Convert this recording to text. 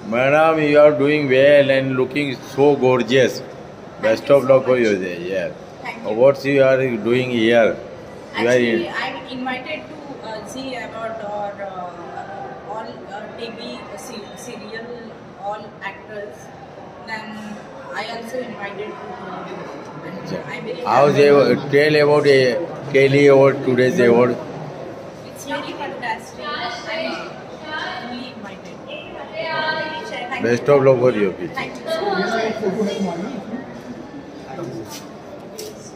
Madam, you are doing well and looking so gorgeous. Thank Best you of so luck for much. you there. Yeah. Thank you. What you are doing here? You are Actually, in. I'm invited to see about all TV serial, all actors. Then I also invited to and I'm very How's happy. tell about Kelly award today's award? It's very fantastic. I'm only invited. Thank Best you. of luck for you. Thank you so much.